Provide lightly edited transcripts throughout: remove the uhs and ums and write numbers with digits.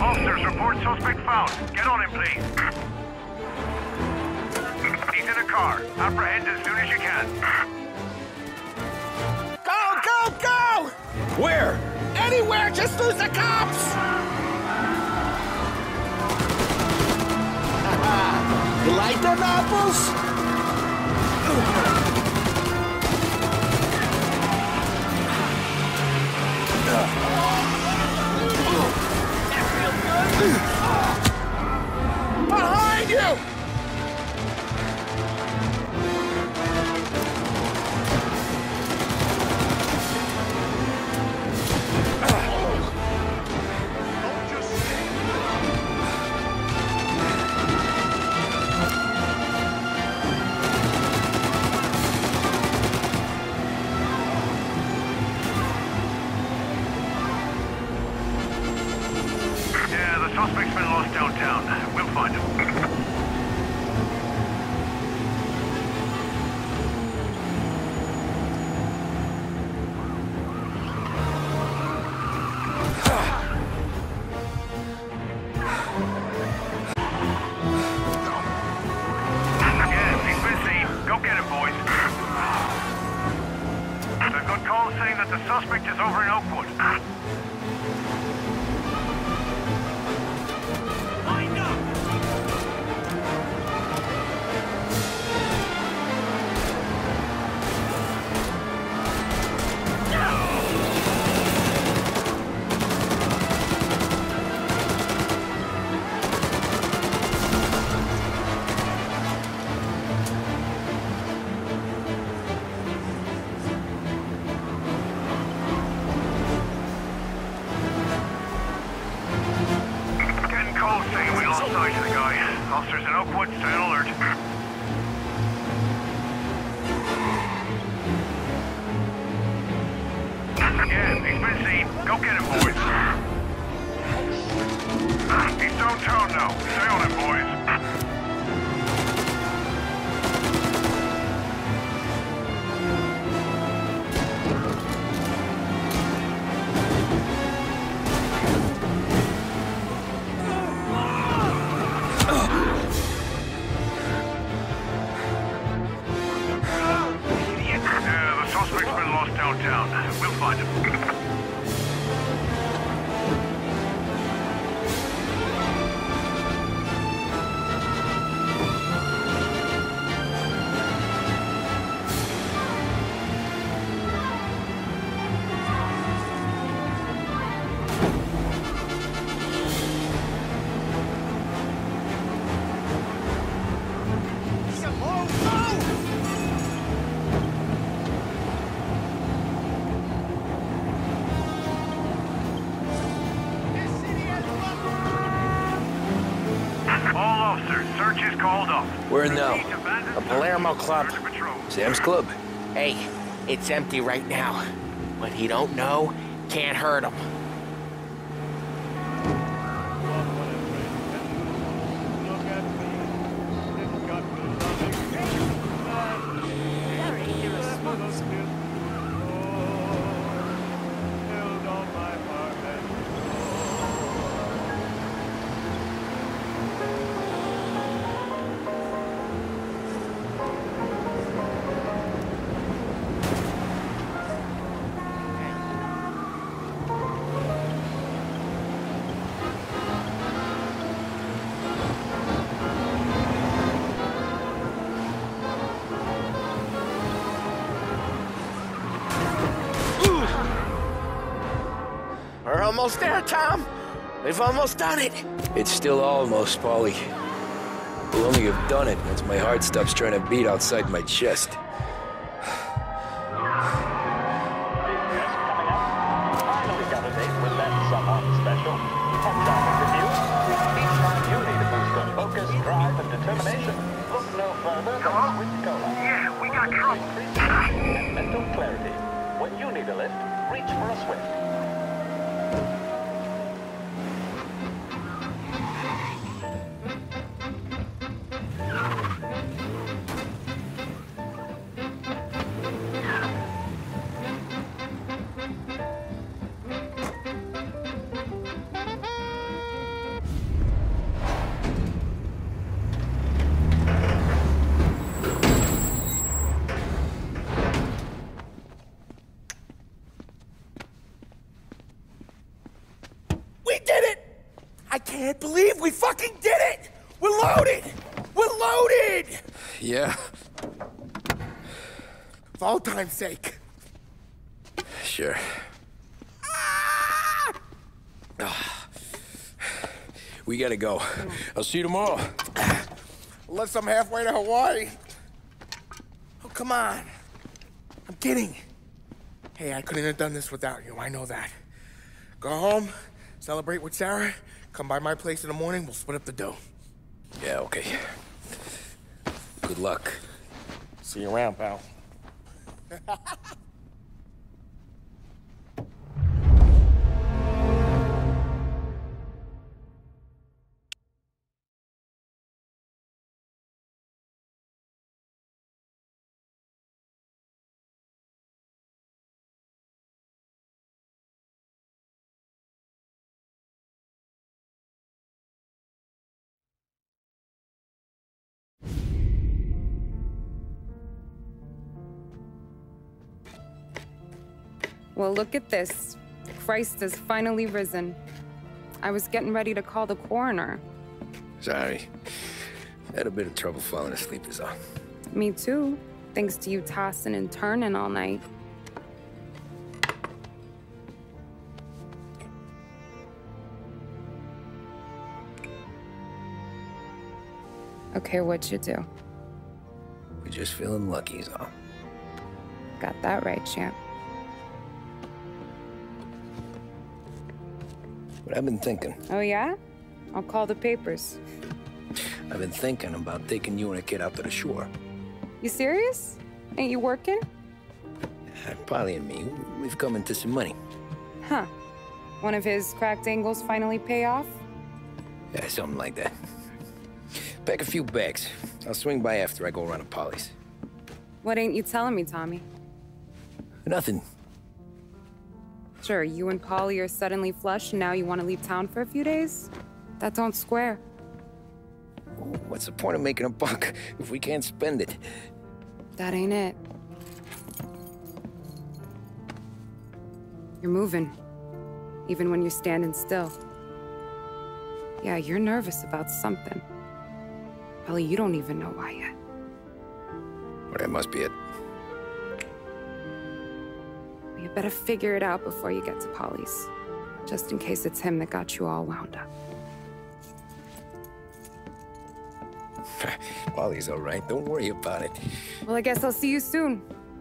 Officers report suspect found. Get on him, please. He's in a car. Apprehend as soon as you can. Go, go, go! Where? Anywhere, just lose the cops! You like them apples? Behind you! Suspect's been lost downtown. We'll find him. Yes, he's been seen. Go get him, boys. I've got calls saying that the suspect is over in Oakwood. Officers in Oakwood, stay on alert. Yeah, he's been seen. Go get him, boys. He's downtown now. Stay on him, boys. Downtown. We'll find him. Search is called off. Where now? A Palermo club. Sam's Club? Hey, it's empty right now. What he don't know can't hurt him. We're almost there, Tom. We've almost done it. It's still almost, Paulie. We'll only have done it once my heart stops trying to beat outside my chest. Finally got a date with that someone special. Traffic review. Each time you need a boost of focus, drive, and determination, look no further than Swift Cola. Yeah, we got trouble. And mental clarity. When you need a lift, reach for a Swift. can't believe we fucking did it! We're loaded! We're loaded! Yeah, For all time's sake. sure. We gotta go. I'll see you tomorrow. Unless I'm halfway to Hawaii. Oh, come on. I'm kidding. Hey, I couldn't have done this without you. I know that. Go home, celebrate with Sarah, come by my place in the morning, we'll split up the dough. Yeah, okay. Good luck. See you around, pal. Well, look at this. Christ has finally risen. I was getting ready to call the coroner. Sorry. Had a bit of trouble falling asleep is all. Me too, thanks to you tossing and turning all night. Okay, what'd you do? We're just feeling lucky is all. Got that right, champ. But I've been thinking. Oh yeah? I'll call the papers. I've been thinking about taking you and a kid out to the shore. You serious? Ain't you working? Polly and me, we've come into some money. Huh. One of his cracked angles finally pay off? Yeah, something like that. Pack a few bags. I'll swing by after I go around to Polly's. What ain't you telling me, Tommy? Nothing. Sure, you and Polly are suddenly flush and now you want to leave town for a few days? That don't square. What's the point of making a buck if we can't spend it? That ain't it. You're moving, even when you're standing still. Yeah, you're nervous about something. Probably you don't even know why yet. Well, that must be it. You better figure it out before you get to Polly's. Just in case it's him that got you all wound up. Polly's all right. Don't worry about it. Well, I guess I'll see you soon.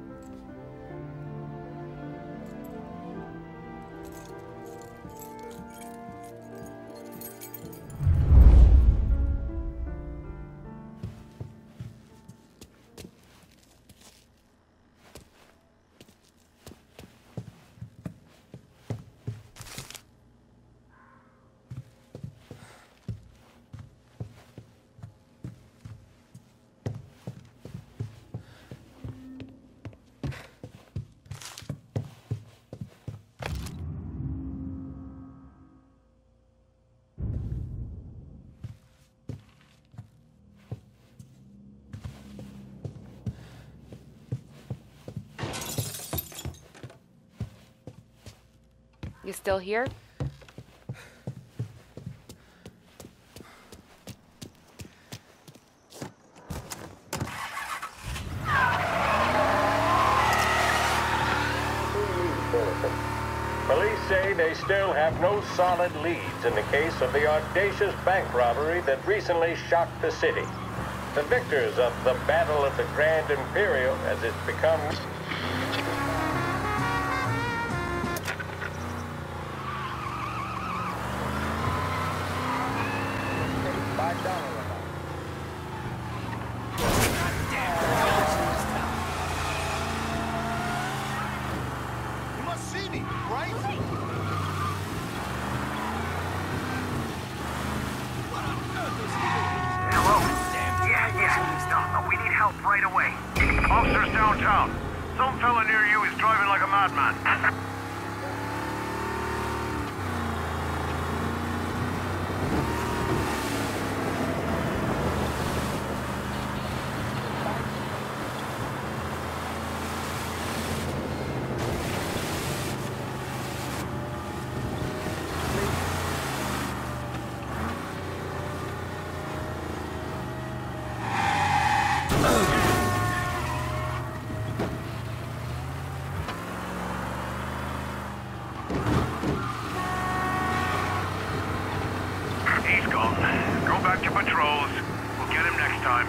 You still here? Police say they still have no solid leads in the case of the audacious bank robbery that recently shocked the city. The victors of the Battle of the Grand Imperial, as it's become... You must see me, right? Hello? Yeah. No, we need help right away. Officers downtown. Some fella near you is driving like a madman. patrols. We'll get him next time.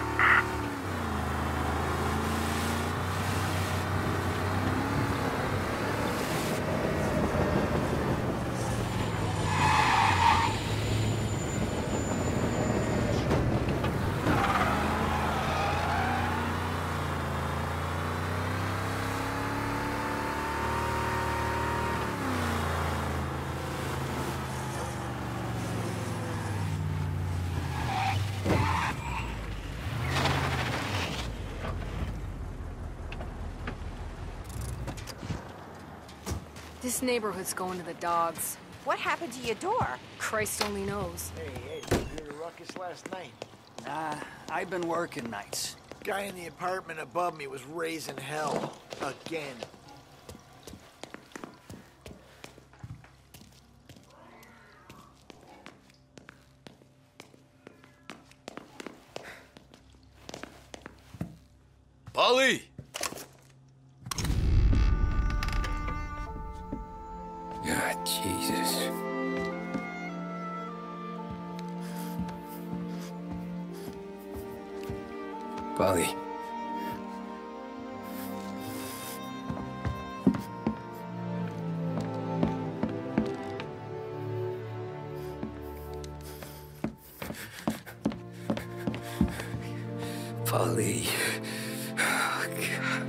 This neighborhood's going to the dogs. What happened to your door? Christ only knows. Hey, did you hear a ruckus last night? Nah, I've been working nights. Guy in the apartment above me was raising hell. Again. Paulie! Ah, Jesus. Paulie. Paulie. Oh, God.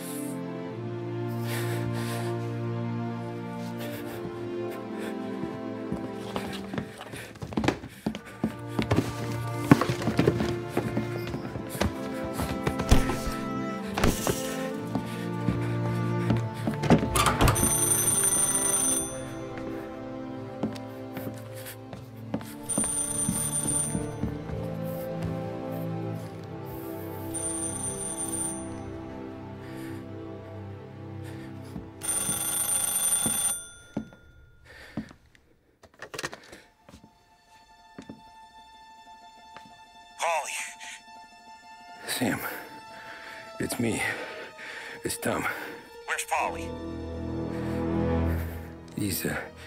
Sam, it's me. It's Tom. Where's Paulie? He's